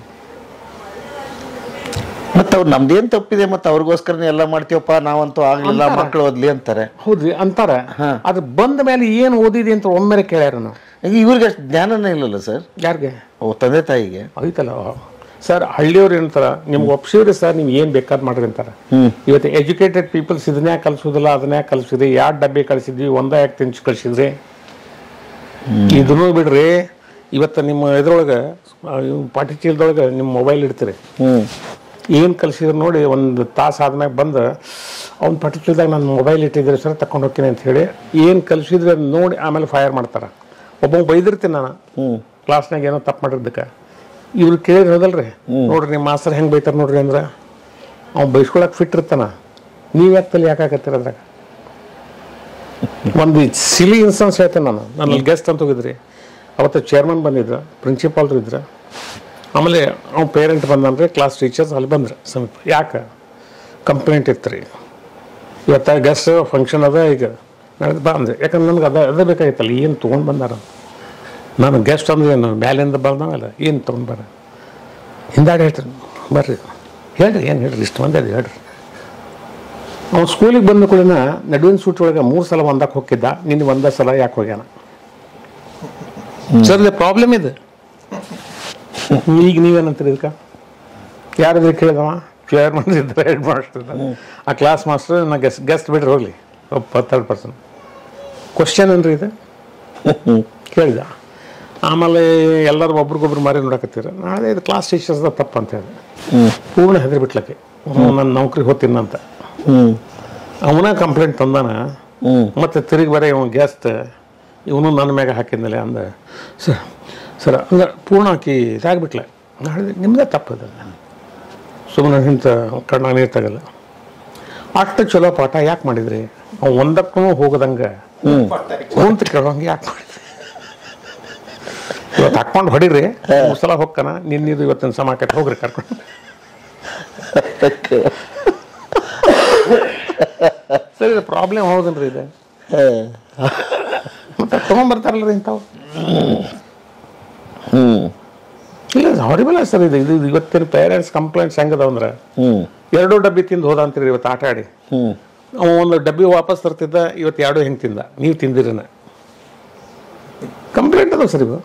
ಮತ್ತೆ ಅವ್ರು ನಮ್ದೇನ್ ತಪ್ಪಿದೆ, ಮತ್ತೆ ಅವ್ರಿಗೋಸ್ಕರನೇ ಎಲ್ಲ ಮಾಡ್ತೀವಪ್ಪ, ನಾವಂತೂ ಆಗ್ಲಿಲ್ಲ, ಮಕ್ಕಳು ಓದ್ಲಿ ಅಂತಾರೆ. ಹೌದ್ರಿ ಅಂತಾರ. ಅದು ಬಂದ ಮೇಲೆ ಏನು ಓದಿದೆ ಅಂತ ಒಮ್ಮೆಲೆ ಕೇಳ್ಯಾರ ನಾವು. ಇವ್ರಿಗೆ ಅಷ್ಟು ಜ್ಞಾನನೇ ಇಲ್ಲಲ್ಲ ಸರ್? ಯಾರಿಗೆ? ತಂದೆ ತಾಯಿಗೆ ಐತಲ್ಲ ಸರ್. ಹಳ್ಳಿಯವ್ರು ಏನಂತಾರ, ನಿಮ್ಗೆ ಒಪ್ಸಿವ್ರಿ ಸರ್, ನೀವು ಏನು ಬೇಕಾದ್ ಮಾಡ್ರಿ ಅಂತಾರ. ಇವತ್ತು ಎಜುಕೇಟೆಡ್ ಪೀಪಲ್ಸ್ ಇದನ್ನೇ ಕಲ್ಸೋದಿಲ್ಲ, ಅದನ್ನೇ ಕಲ್ಸಿದ್ರಿ, 2 ಡಬ್ಬಿ ಕಳಿಸಿದ್ವಿ, 1 ಯಾಕೆ ತಿಂಚು ಕಳಿಸಿದ್ರಿ. ಇದನ್ನು ಬಿಡ್ರಿ. ಇವತ್ತು ನಿಮ್ಮ ಇದ್ರೊಳಗೆ ಪಾಟಿ ಚೀಲದೊಳಗೆ ನಿಮ್ಮ ಮೊಬೈಲ್ ಇಡ್ತೀರಿ, ಏನು ಕಲಿಸಿದ್ರು ನೋಡಿ, 1 ತಾಸು ಆದ್ಮ್ಯಾಗ ಬಂದು ಅವ್ನು ಪರ್ಟಿಕ್ಯುಲರ್ದಾಗ ನಾನು ಮೊಬೈಲ್ ಇಟ್ಟಿದ್ರೆ ಸರ್ ತಗೊಂಡು ಹೋಗ್ತೀನಿ ಅಂತ ಹೇಳಿ ಏನು ಕಲಿಸಿದ್ರೆ ಅದನ್ನ ನೋಡಿ ಆಮೇಲೆ ಫೈರ್ ಮಾಡ್ತಾರೆ. ಒಬ್ಬ ಬೈದಿರ್ತೀನಿ ನಾನು ಕ್ಲಾಸ್ನಾಗ ಏನೋ ತಪ್ಪು ಮಾಡಿದ್ದಕ್ಕೆ. ಇವ್ರು ಕೇಳಿದ್ರೆ ಹೋದಲ್ರಿ, ನೋಡ್ರಿ ನಿಮ್ಮ ಮಾಸ್ತರ್ ಹೆಂಗೆ ಬೈತಾರೆ ನೋಡ್ರಿ ಅಂದ್ರೆ ಅವ್ನು ಬೈಸ್ಕೊಳಕ್ಕೆ ಫಿಟ್ ಇರ್ತಾನ. ನೀವು ಯಾಕೆ ಯಾಕಾಗತ್ತೀರ ಅದ್ರಾಗ? ಒಂದು ಸಿಲಿ ಇನ್ಸ್ಟೆನ್ಸ್ ಹೇಳ್ತೇನೆ ನಾನು. ನನ್ನಲ್ಲಿ ಗೆಸ್ಟ್ ಅಂತ ಹೋಗಿದ್ರಿ, ಅವತ್ತು ಚೇರ್ಮನ್ ಬಂದಿದ್ರು, ಪ್ರಿನ್ಸಿಪಾಲ್ರು ಇದ್ರು, ಆಮೇಲೆ ಅವ್ನ ಪೇರೆಂಟ್ ಬಂದನ್ರಿ, ಕ್ಲಾಸ್ ಟೀಚರ್ಸ್ ಅಲ್ಲಿ ಬಂದ್ರೆ ಸಮೀಪ. ಯಾಕೆ ಕಂಪ್ಲೇಂಟ್ ಇತ್ತು ರೀ, ಇವತ್ತು ಗೆಸ್ಟ್ ಫಂಕ್ಷನ್ ಅದ ಈಗ ನಾಳೆ ಬಾ ಅಂದೆ. ಯಾಕಂದ್ರೆ ನನಗೆ ಅದೇ ಬೇಕಾಗಿತ್ತಲ್ಲ, ಏನು ತೊಗೊಂಡು ಬಂದಾರ ನಾನು ಗೆಸ್ಟ್ ಅಂದ್ರೆ ಏನು ಮ್ಯಾಲಿಂದ ಬಂದವಲ್ಲ, ಏನು ತೊಗೊಂಡು ಬರ ಹಿಂದಾಡಿ ಹೇಳ್ತೀನಿ ಬರ್ರಿ ಹೇಳ್ರಿ, ಏನು ಹೇಳ್ರಿ ಇಷ್ಟು ಮಂದಿ ಅದು ಹೇಳ್ರಿ. ಅವ್ನು ಸ್ಕೂಲಿಗೆ ಬಂದ ಕೂಡ ನಡುವಿನ ಸೂಟ್ ಒಳಗೆ 3 ಸಲ ಒಂದಕ್ಕೆ ಹೋಗಿದ್ದ, ನಿನ್ನ ಒಂದೇ ಸಲ ಯಾಕೆ ಹೋಗ್ಯಾನ ಸರ್? ಪ್ರಾಬ್ಲಮ್ ಇದೆ. ಈಗ ನೀವೇನಂತೀರಿ ಇದಕ್ಕೆ? ಯಾರಾದ್ರೂ ಕೇಳಿದವ ಚೇರ್ಮನ್ ಇದ್ರೆ ಹೆಡ್ ಮಾಸ್ಟರ್ ಇದ್ದ, ಆ ಕ್ಲಾಸ್ ಮಾಸ್ಟರ್ ನಾ ಗೆಸ್ಟ್ ಬಿಡ್ರಿ ಹೋಗ್ಲಿ 3rd ಕ್ವಶನ್ ಏನ್ರಿ ಇದು ಕೇಳಿದ. ಆಮೇಲೆ ಎಲ್ಲರೂ ಒಬ್ರಿಗೊಬ್ರು ಮಾರಿ ನೋಡಕತ್ತೀರ. ನಾಳೆ ಇದು ಕ್ಲಾಸ್ ಟೀಚರ್ಸ್ದ ತಪ್ಪು ಅಂತ ಹೇಳಿ ಪೂರ್ಣ ಹೆದರಿ ಬಿಟ್ಲಕ್ಕೆ, ನನ್ನ ನೌಕರಿಗೆ ಹೋಗ್ತೀನಿ ಅಂತ. ಅವನ ಕಂಪ್ಲೇಂಟ್ ತಂದಾನ. ಮತ್ತೆ ತಿರುಗಿ ಬರೀ ಇವ್ ಗೆಸ್ಟ್ ಇವನು ನನ್ನ ಮ್ಯಾಗ ಹಾಕಿದ್ಮೇಲೆ ಅಂದ ಸರ್ ಅಂದ್ರೆ ಪೂರ್ಣ ಹಾಕಿ ಇದಾಗ್ಬಿಟ್ಲೆ. ನಾಳೆ ನಿಮ್ಮದೇ ತಪ್ಪದ, ಸುಮ್ಮನೆ ಇಂಥ ಕಣ್ಣಾಗ ನೀರು ತಗಲ್ಲ. ಅಷ್ಟು ಚಲೋ ಪಾಠ ಯಾಕೆ ಮಾಡಿದ್ರಿ? ಅವ್ ಒಂದಕ್ಕೂ ಹೋಗದಂಗೆ ಕುಂತ ಕೇಳೋಂಗೆ ಯಾಕೆ ಮಾಡಿದ್ರಿ? ಇವತ್ತು ಹಾಕ್ಕೊಂಡು ಹೊಡಿರಿ, ಸಲ ಹೋಗ್ತಾನ, ನಿನ್ನಿದು ಇವತ್ತಿನ ಸಮಾಕಕ್ಕೆ ಹೋಗ್ರಿ ಕರ್ಕೊಂಡು. ಸರಿ, ಇದು ಪ್ರಾಬ್ಲಮ್ ಹೌದನ್ರಿ ಇದು. ಮತ್ತೆ ತೊಗೊಂಡ್ಬರ್ತಾರಲ್ರಿ ಇಂಥವು. ಇಲ್ಲ ಹಾರಿಬಲ್ ಸರ್ ಇದು. ಇದು ಇವತ್ತಿನ ಪೇರೆಂಟ್ಸ್ ಕಂಪ್ಲೇಂಟ್ಸ್ ಹೆಂಗದ ಅಂದ್ರೆ 2 ಡಬ್ಬಿ ತಿಂದು ಹೋದ ಅಂತೀರಿ ಇವತ್ತು ಆಟ ಆಡಿ. ಅವ 1 ಡಬ್ಬಿ ವಾಪಸ್ ತರ್ತಿದ್ದ, ಇವತ್ತು 2 ಹೆಂಗೆ ತಿಂದ, ನೀವು ತಿಂದಿರನ ಕಂಪ್ಲೇಂಟ್ ಅದಾವ ಸರ್ ಇವು.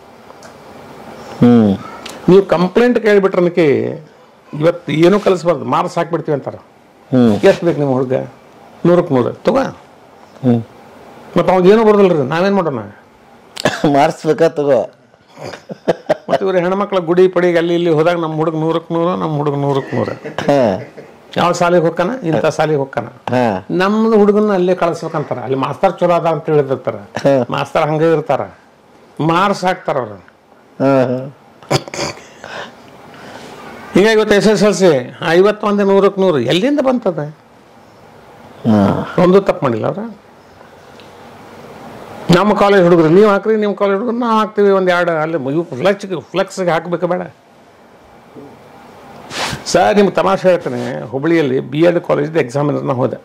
ನೀವು ಕಂಪ್ಲೇಂಟ್ ಕೇಳಿಬಿಟ್ರನಕ್ಕೆ ಇವತ್ತು ಏನೂ ಕಲಿಸ್ಬಾರ್ದು, ಮಾರ್ಕ್ಸ್ ಹಾಕ್ಬಿಡ್ತೀವಿ ಅಂತಾರ. ಎಷ್ಟು ಬೇಕು ನಿಮ್ಮ ಹುಡುಗ? 100ಕ್ಕೆ 100 ತಗೋ. ಮತ್ತು ಅವಾಗ ಏನೂ ಬರೋದಲ್ರಿ, ನಾವೇನು ಮಾಡೋಣ? ಮಾಡಿಸ್ಬೇಕಾ ತಗೋ. ಮತ್ತು ಇವ್ರು ಹೆಣ್ಮಕ್ಳ ಗುಡಿ ಪಡಿಗೆ ಅಲ್ಲಿ ಇಲ್ಲಿ ಹೋದಾಗ ನಮ್ಮ ಹುಡುಗ 100ಕ್ಕೆ 100, ನಮ್ಮ ಹುಡುಗ 100ಕ್ಕೆ 100. ಯಾವ ಶಾಲೆಗೆ ಹೋಗ್ತಾನ, ಇಂಥ ಶಾಲೆಗೆ ಹೋಗ್ತಾನ. ನಮ್ದು ಹುಡುಗನ ಅಲ್ಲೇ ಕಳಿಸ್ಬೇಕಂತಾರ. ಅಲ್ಲಿ ಮಾಸ್ತರ್ ಚಲೋ ಅದ ಅಂತ ಹೇಳಿದಿರ್ತಾರ, ಮಾಸ್ತರ್ ಹಂಗೆ ಇರ್ತಾರ, ಮಾರ್ಕ್ಸ್ ಹಾಕ್ತಾರ ಅವ್ರು. ಹೀಗಾಗಿ ಇವತ್ತು SSLC 51 100ಕ್ಕೆ 100 ಎಲ್ಲಿಂದ ಬಂತದ? ಒಂದು ತಪ್ಪು ಮಾಡಿಲ್ಲ ಅವ್ರ. ನಮ್ಮ ಕಾಲೇಜ್ ಹುಡುಗರು ನೀವು ಹಾಕ್ರಿ, ನಿಮ್ಮ ಕಾಲೇಜ್ ಹುಡುಗರು ನಾವು ಹಾಕ್ತೀವಿ. 1-2 ಅಲ್ಲಿ ಫ್ಲೆಕ್ಸ್ಗೆ ಹಾಕಬೇಕು ಬೇಡ ಸರ್. ನಿಮ್ಗೆ ತಮಾಷೆ ಹೇಳ್ತೇನೆ, ಹುಬ್ಬಳ್ಳಿಯಲ್ಲಿ B.Ed ಕಾಲೇಜ್ದು ಎಕ್ಸಾಮಿನರ್ನ ಹೋದೆ.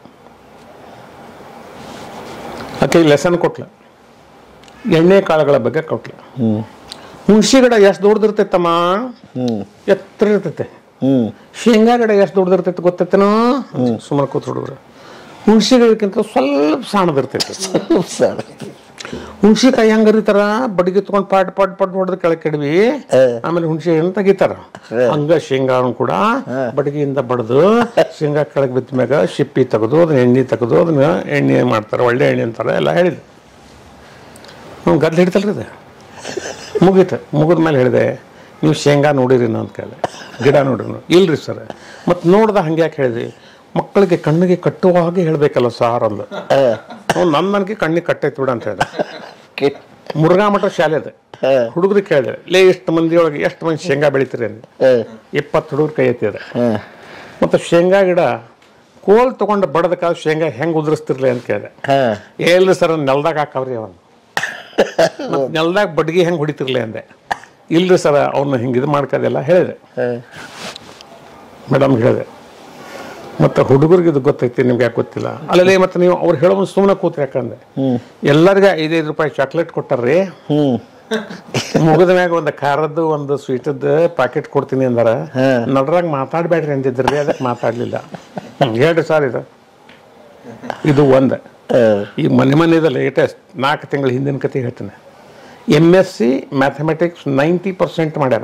ಆಕೆ ಲೆಸನ್ ಕೊಟ್ಲ, ಎಣ್ಣೆ ಕಾಳುಗಳ ಬಗ್ಗೆ ಕೊಟ್ಲ. ಹುಣಸಿ ಗಿಡ ಎಷ್ಟು ದೊಡ್ಡದಿರ್ತೈತಮ್ಮ, ಎತ್ತರ ಇರ್ತೈತೆ. ಶೇಂಗಾ ಗಿಡ ಎಷ್ಟು ದೊಡ್ಡದಿರ್ತೈತೆ ಗೊತ್ತೈತೇನೋ? ಸುಮಾರು ಕೂತ್ ಹುಡುಗರು. ಹುಣಸಿ ಗಿಡಕ್ಕಿಂತ ಸ್ವಲ್ಪ ಸಣ್ಣದಿರ್ತೈತೆ. ಹುಣಸಿಕಾಯಿ ಹೆಂಗ್ ಹರಿತಾರ, ಬಡಿಗೆ ತಗೊಂಡ್ ಪಾಟ್ ಪಾಟ್ ಪಾಟ್ ಹೊಡೆದು ಕೆಳಗೆ ಕೆಡವಿ ಆಮೇಲೆ ಹುಣಸಿ ಹಣ್ಣು ತೆಗಿತಾರ. ಹಂಗ ಶೇಂಗಾನು ಕೂಡ ಬಡಿಗೆಯಿಂದ ಬಡ್ದು ಶೇಂಗಾ ಕೆಳಗೆ ಬಿದ್ದ ಮ್ಯಾಗ ಶಿಪ್ಪಿ ತೆಗೆದು ಅದನ್ನ ಎಣ್ಣೆ ತೆಗೆದು ಅದನ್ನ ಎಣ್ಣೆ ಮಾಡ್ತಾರೆ, ಒಳ್ಳೆ ಎಣ್ಣೆ ಅಂತಾರೆ ಎಲ್ಲ ಹೇಳಿದ್ರು. ಗದ್ಲ ಹಿಡಿತಲ್ರಿ ಇದು. ಮುಗೀತು. ಮುಗಿದ ಮೇಲೆ ಹೇಳಿದೆ, ನೀವು ಶೇಂಗಾ ನೋಡಿರಿ ಅಂತ ಕೇಳಿದೆ, ಗಿಡ ನೋಡ್ರಿ. ಇಲ್ರಿ ಸರ್. ಮತ್ತು ನೋಡ್ದ ಹಂಗೆ ಯಾಕೆ ಹೇಳಿದ್ರಿ? ಮಕ್ಕಳಿಗೆ ಕಣ್ಣಿಗೆ ಕಟ್ಟುವ ಹಾಗೆ ಹೇಳ್ಬೇಕಲ್ಲ ಸಾರ್ ಅಂದ. ನನಗೆ ಕಣ್ಣಿಗೆ ಕಟ್ಟೈತಿ ಬಿಡ ಅಂತ ಹೇಳಿದೆ. ಮುರುಘಾ ಮಠ ಶಾಲೆ ಅದ. ಹುಡುಗರಿಗೆ ಕೇಳಿದೆ, ಲೇ ಎಷ್ಟು ಮಂದಿ ಒಳಗೆ ಎಷ್ಟು ಮಂದಿ ಶೇಂಗಾ ಬೆಳಿತೀರಿ ಅಂದೆ. 20 ಹುಡುಗರು ಕೈ ಎತ್ತಿದೆ. ಮತ್ತು ಶೇಂಗಾ ಗಿಡ ಕೋಲ್ ತಗೊಂಡು ಬಡದಕ್ಕಾದ ಶೇಂಗಾ ಹೆಂಗೆ ಉದುರಿಸ್ತಿರ್ಲಿ ಅಂತ ಕೇಳಿದೆ. ಎಲ್ರಿ ಸರ್ ನೆಲ್ದಾಗ ಹಾಕವ್ರಿ ಅವನು. ಮತ್ತು ನೆಲ್ದಾಗ ಬಡ್ಗಿ ಹೆಂಗೆ ಹೊಡಿತಿರ್ಲಿ ಅಂದೆ. ಇಲ್ರಿ ಸರ ಅವ್ನ ಹಿಂಗೆ ಇದು ಮಾಡ್ಕೋದೆಲ್ಲ ಹೇಳಿದೆ. ಮೇಡಮ್ ಹೇಳಿದೆ. ಮತ್ತು ಹುಡುಗರಿಗೆ ಇದು ಗೊತ್ತೈತಿ, ನಿಮ್ಗೆ ಯಾಕೆ ಗೊತ್ತಿಲ್ಲ ಅಲ್ಲೇ. ಮತ್ತು ನೀವು ಅವ್ರು ಹೇಳೋ ಸುಮ್ಮನೆ ಕೂತ್ರಿ. ಯಾಕಂದ್ರೆ ಎಲ್ಲರಿಗೆ 5-5 ರೂಪಾಯಿ ಚಾಕ್ಲೇಟ್ ಕೊಟ್ಟಾರ್ರಿ. ಮುಗಿದ ಮ್ಯಾಗ ಒಂದು ಖಾರದ್ದು ಒಂದು ಸ್ವೀಟದ್ದು ಪ್ಯಾಕೆಟ್ ಕೊಡ್ತೀನಿ ಅಂದಾರ. ನಡ್ರಾಗ ಮಾತಾಡ್ಬೇಡ್ರಿ ಅಂದಿದ್ರಿ, ಅದಕ್ಕೆ ಮಾತಾಡ್ಲಿಲ್ಲ. ಹೇಳ್ರಿ ಸರ್ ಇದು ಒಂದು. ಈ ಮನೆದ ಲೇಟೆಸ್ಟ್ 4 ತಿಂಗಳ ಹಿಂದಿನ ಕತೆ ಹೇಳ್ತೀನಿ. MSc ಮ್ಯಾಥಮೆಟಿಕ್ಸ್ 90% ಮಾಡ್ಯಾರ.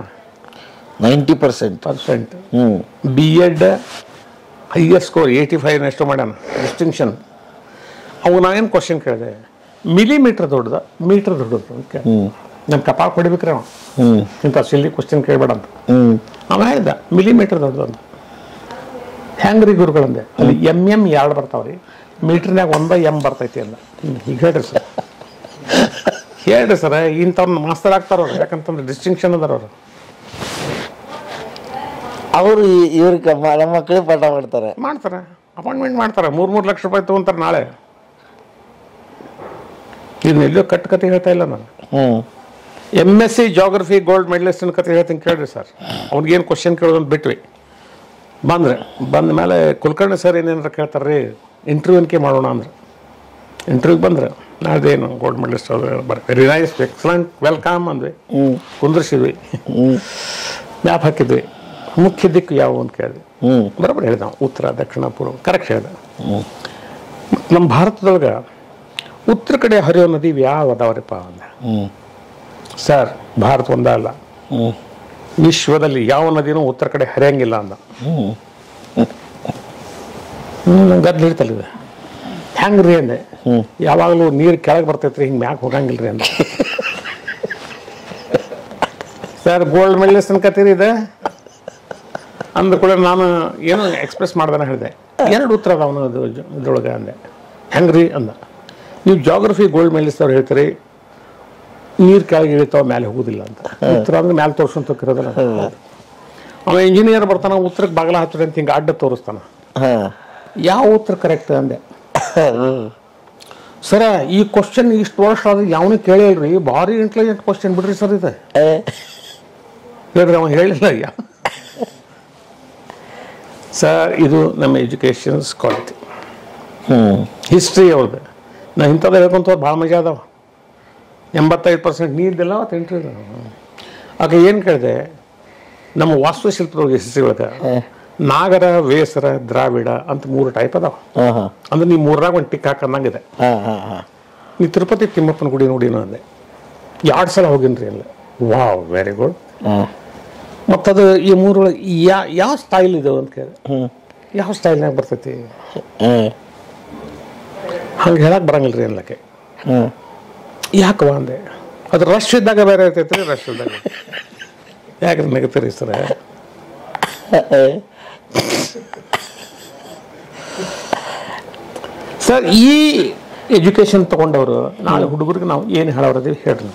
90%. B.Ed ಹೈಯೆಸ್ಟ್ ಸ್ಕೋರ್ 85 ಎಷ್ಟು ಮಾಡ್ಯಾನ, ಡಿಸ್ಟಿಂಕ್ಷನ್. ಅವು ನಾವೇನು ಕ್ವಶನ್ ಕೇಳಿದೆ, ಮಿಲಿಮೀಟ್ರ್ ದೊಡ್ಡದ ಮೀಟ್ರ್ ದೊಡ್ಡದು ಅಂತ. ನಮ್ಮ ಕಪಾಳ ಹೊಡಿಬೇಕ್ರಿ ಅವ, ಇಂಥ ಸಿಲ್ಲಿ ಕ್ವಶನ್ ಕೇಳಬೇಡ ಅಂತ. ಅವ ಹೇಳ್ದ ಮಿಲಿಮೀಟ್ರ್ ದೊಡ್ಡದು ಅಂತ. ಹೆಂಗ್ರಿ ಗುರುಗಳಂದೆ ಅಲ್ಲಿ ಎರಡು ಬರ್ತಾವ್ರಿ ಮೀಟ್ರ್ನಾಗ ಬರ್ತೈತಿ ಅಂದ. ಈಗ ಹೇಳ್ರಿ ಸರ್, ಹೇಳ್ರಿ ಸರ್, ಇಂಥವ್ರನ್ನ ಮಾಸ್ತರ್ ಆಗ್ತಾರವ್ರು, ಯಾಕಂತಂದ್ರೆ ಡಿಸ್ಟಿಂಕ್ಷನ್ ಅದಾರ ಅವರು. ಅವರು ಇವ್ರಿಗೆ ನಮ್ಮ ಮಕ್ಕಳಿಗೆ ಪಾಠ ಮಾಡ್ತಾರೆ ಅಪಾಯಿಂಟ್ಮೆಂಟ್ ಮಾಡ್ತಾರೆ, 3 ಲಕ್ಷ ರೂಪಾಯಿ ತೊಗೊಂತಾರೆ ನಾಳೆ. ಇದನ್ನೆಲ್ಲೋ ಕತೆ ಹೇಳ್ತಾ ಇಲ್ಲ ನಾನು. MSc ಜಾಗ್ರಫಿ ಗೋಲ್ಡ್ ಮೆಡಲಿಸ್ಟ್ ಕತೆ ಹೇಳ್ತೀನಿ ಕೇಳ್ರಿ ಸರ್. ಅವ್ನಿಗೇನು ಕ್ವಶನ್ ಕೇಳೋದಂತ ಬಿಟ್ವಿ. ಬಂದ ಮೇಲೆ ಕುಲಕರ್ಣಿ ಸರ್ ಏನೇನಾರ ಕೇಳ್ತಾರೆ, ಇಂಟರ್ವ್ಯೂನ್ಕೆ ಮಾಡೋಣ ಅಂದ್ರೆ ಇಂಟರ್ವ್ಯೂಗೆ ಬಂದ್ರೆ ನಾವೇನು gold medalist very nice excellent welcome ಅಂದ್ವಿ. ಕುಂದ್ರಿಸಿದ್ವಿ, ಮ್ಯಾಪ್ ಹಾಕಿದ್ವಿ. ಮುಖ್ಯ ದಿಕ್ಕು ಯಾವ ಅಂತ ಕೇಳಿದ್ವಿ. ಬರೋಬ್ಬರ ಹೇಳಿದ ನಾವು, ಉತ್ತರ ದಕ್ಷಿಣ ಪೂರ್ವ ಕರೆಕ್ಟ್ ಹೇಳಿದ. ನಮ್ಮ ಭಾರತದೊಳಗೆ ಉತ್ತರ ಕಡೆ ಹರಿಯೋ ನದಿ ಯಾವ ಅದಾವ್ರಿಪ್ಪ ಅಂದ. ಸರ್, ಭಾರತ ಒಂದಲ್ಲ, ವಿಶ್ವದಲ್ಲಿ ಯಾವ ನದಿನೂ ಉತ್ತರ ಕಡೆ ಹರಿಯಂಗಿಲ್ಲ ಅಂದ. ಗದ್ಲು ಹಿಡಿತಲ್ಲಿದೆ. ಹೆಂಗ್ರಿ ಅಂದೆ. ಯಾವಾಗಲೂ ನೀರು ಕೆಳಗೆ ಬರ್ತೈತ್ರಿ, ಹಿಂಗೆ ಮ್ಯಾಕ್ ಹೋಗಂಗಿಲ್ರಿ ಅಂದ. ಸರ್, ಗೋಲ್ಡ್ ಮೆಡಲಿಸ್ಟ್ ಅನ್ಕತ್ತೀರಿ ಇದೆ ಅಂದ ಕೂಡ ನಾನು ಏನು ಎಕ್ಸ್ಪ್ರೆಸ್ ಮಾಡ್ದಾನೆ ಹೇಳಿದೆ. 2 ಉತ್ತರ ಅದಾವನು ಇದ್ರೊಳಗೆ ಅಂದೆ. ಹೆಂಗ್ರಿ ಅಂದ. ನೀವು ಜಾಗ್ರಫಿ ಗೋಲ್ಡ್ ಮೆಡಲಿಸ್ಟ್ ಅವ್ರು ಹೇಳ್ತೀರಿ ನೀರು ಕೆಳಗೆ ಇಳಿತಾವ ಮೇಲೆ ಹೋಗುದಿಲ್ಲ ಅಂತ. ಉತ್ತರ ಅಂದ್ರೆ ಮೇಲೆ ತೋರ್ಸ್ಕೊಂತ ಹೋಗಿರೋದಲ್ಲ. ಅವ ಇಂಜಿನಿಯರ್ ಬರ್ತಾನ, ಉತ್ತರಕ್ಕೆ ಬಾಗಲ ಹತ್ತಿರ ಅಂತ ಹಿಂಗೆ ಅಡ್ಡ ತೋರಿಸ್ತಾನ. ಯಾವ ಉತ್ತರ ಕರೆಕ್ಟ್ ಅಂದೆ. ಸರ, ಈ ಕ್ವಶನ್ ಇಷ್ಟು ವರ್ಷ ಆದ್ರೆ ಯಾವನು ಕೇಳಿಲ್ರಿ, ಭಾರಿ ಇಂಟೆಲಿಜೆಂಟ್ ಕ್ವಶನ್ ಬಿಡ್ರಿ ಸರ್ ಇದೆ ಹೇಳ್ರಿ. ಅವ ಹೇಳಿಲ್ಲ. ಸರ್, ಇದು ನಮ್ಮ ಎಜುಕೇಷನ್ಸ್ ಕ್ವಾಲಿಟಿ, ಹಿಸ್ಟ್ರಿ ಅವ್ರದ್ದು. ನಾ ಇಂಥದ್ದು ಹೇಳ್ಕೊಂತ ಭಾಳ ಮಜಾ ಅದಾವ. 85% ನೀರಿದ್ದಿಲ್ಲ, 8 ಆಗ ಏನು ಕೇಳಿದೆ, ನಮ್ಮ ವಾಸ್ತುಶಿಲ್ಪದೊಳಗೆ ಹಿಸ್ಟ್ರಿ ಒಳಗೆ ನಾಗರ, ವೇಸರ, ದ್ರಾವಿಡ ಅಂತ 3 ಟೈಪ್ ಅದಾವ. ಅಂದ್ರೆ ನೀವು 3ರಾಗ ಒಂದು ಟಿಕ್ ಹಾಕಂದಂಗಿದೆ. ನೀವು ತಿರುಪತಿ ತಿಮ್ಮಪ್ಪನ ಗುಡಿ ನೋಡಿನೋ ಅಂದೆ. 2 ಸಲ ಹೋಗಿನ್ರಿ ಅಲ್ಲ. Wow, very good. ಮತ್ತದು ಈ 3 ಒಳಗೆ ಯಾವ ಸ್ಟೈಲ್ ಇದೆ ಅಂತ ಕೇಳಿದೆ. ಯಾವ ಸ್ಟೈಲ್ನಾಗ ಬರ್ತೈತಿ ಹಂಗೆ ಹೇಳಕ್ಕೆ ಬರಂಗಿಲ್ರಿ ಅನ್ಲಕ್ಕೆ. ಯಾಕವ ಅಂದೆ. ಅದು ರಶ್ ಇದ್ದಾಗ ಬೇರೆ ಇರ್ತೈತ್ರಿ, ರಶ್ ಇದ್ದಾಗ ಯಾಕ್ರಿ ನೆಗತ್ತೀರಿ ಸರ? ಸರ್, ಈ ಎಜುಕೇಶನ್ ತಗೊಂಡವರು ನಾಳೆ ಹುಡುಗರಿಗೆ ನಾವು ಏನು ಹೇಳೋರದೀವಿ ಹೇಳ್ರಿ.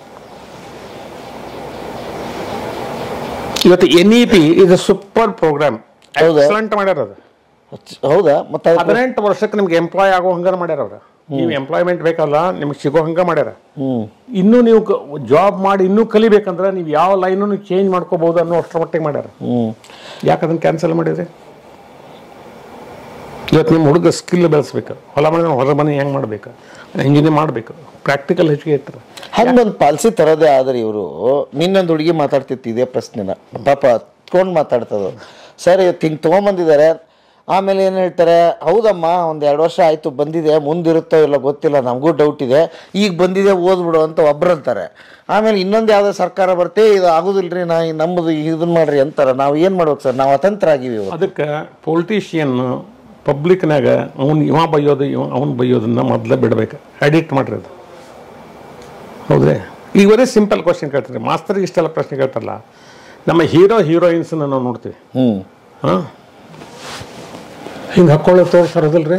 ಇವತ್ತು NEP ಇದು ಸೂಪರ್ ಪ್ರೋಗ್ರಾಮ್, ಎಕ್ಸಲೆಂಟ್ ಮಾಡ್ಯಾರ. ಅದು ಹೌದಾ? ಮತ್ತೆ 18 ವರ್ಷಕ್ಕೆ ನಿಮ್ಗೆ ಎಂಪ್ಲಾಯ್ ಆಗೋ ಹಂಗಾರ ಮಾಡ್ಯಾರ ಅವ್ರ. ನೀವು ಎಂಪ್ಲಾಯ್ಮೆಂಟ್ ಬೇಕಲ್ಲ, ನಿಮ್ಗೆ ಸಿಗೋ ಹಂಗ ಮಾಡ್ಯಾರ. ಇನ್ನೂ ನೀವು ಜಾಬ್ ಮಾಡಿ ಇನ್ನೂ ಕಲಿಬೇಕಂದ್ರೆ ನೀವು ಯಾವ ಲೈನು ನೀವು ಚೇಂಜ್ ಮಾಡ್ಕೋಬಹುದು ಅನ್ನೋ ಅಷ್ಟರ ಮಟ್ಟಿಗೆ ಮಾಡ್ಯಾರ. ಯಾಕೆ ಅದನ್ನ ಕ್ಯಾನ್ಸಲ್ ಮಾಡಿದ್ರಿ? ಇವತ್ತು ನಿಮ್ಮ ಹುಡುಗ ಸ್ಕಿಲ್ ಬೆಳೆಸ್ಬೇಕು, ಹೊಲ ಮನೆ ಹೆಂಗೆ ಮಾಡ್ಬೇಕು, ಇಂಜಿನಿಯರ್ ಮಾಡಬೇಕು, ಪ್ರಾಕ್ಟಿಕಲ್ ಹೆಚ್ಚಿಗೆ ಇರ್ತಾರೆ. ಹಂಗೊಂದು ಪಾಲಿಸಿ ತರೋದೇ ಆದ್ರೆ ಇವರು. ನಿನ್ನೊಂದು ಹುಡುಗಿ ಮಾತಾಡ್ತಿತ್ತು ಇದೇ ಪ್ರಶ್ನೆನ, ಪಾಪ ಹತ್ಕೊಂಡು ಮಾತಾಡ್ತದ. ಸರ್, ಇವತ್ತು ಹಿಂಗೆ ತೊಗೊಂಬಂದಿದ್ದಾರೆ. ಆಮೇಲೆ ಏನು ಹೇಳ್ತಾರೆ, ಹೌದಮ್ಮ, 1-2 ವರ್ಷ ಆಯಿತು ಬಂದಿದೆ, ಮುಂದಿರುತ್ತೋ ಇಲ್ಲ ಗೊತ್ತಿಲ್ಲ, ನಮಗೂ ಡೌಟ್ ಇದೆ, ಈಗ ಬಂದಿದೆ ಓದ್ಬಿಡು ಅಂತ ಒಬ್ರು ಅಂತಾರೆ. ಆಮೇಲೆ ಇನ್ನೊಂದು ಯಾವುದೋ ಸರ್ಕಾರ ಬರ್ತೆ, ಇದು ಆಗೋದಿಲ್ರಿ, ನಮ್ಮದು ಇದನ್ನ ಮಾಡ್ರಿ ಅಂತಾರೆ. ನಾವು ಏನು ಮಾಡ್ಬೇಕು ಸರ್? ನಾವು ಅತಂತ್ರ ಆಗಿವಿ. ಅದಕ್ಕೆ ಪೊಲಿಟಿಷಿಯನ್ ಪಬ್ಲಿಕ್ನಾಗ ಇವ ಬೈಯೋದು ಅವನು ಬೈಯೋದನ್ನ ಮೊದಲೇ ಬಿಡಬೇಕು, ಎಡಿಟ್ ಮಾಡ್ರಿ. ಅದು ಹೌದ್ರಿ. ಈಗ ಬರೀ ಸಿಂಪಲ್ ಕ್ವಶನ್ ಕೇಳ್ತಾರೆ, ಮಾಸ್ತರಿಗೆ ಇಷ್ಟೆಲ್ಲ ಪ್ರಶ್ನೆ ಕೇಳ್ತಾರಲ್ಲ. ನಮ್ಮ ಹೀರೋಯಿನ್ಸನ್ನ ನಾವು ನೋಡ್ತೀವಿ, ಹಿಂಗೆ ಹಾಕೊಳ್ಳೋ ತೋರಿಸೋದಿಲ್ರಿ,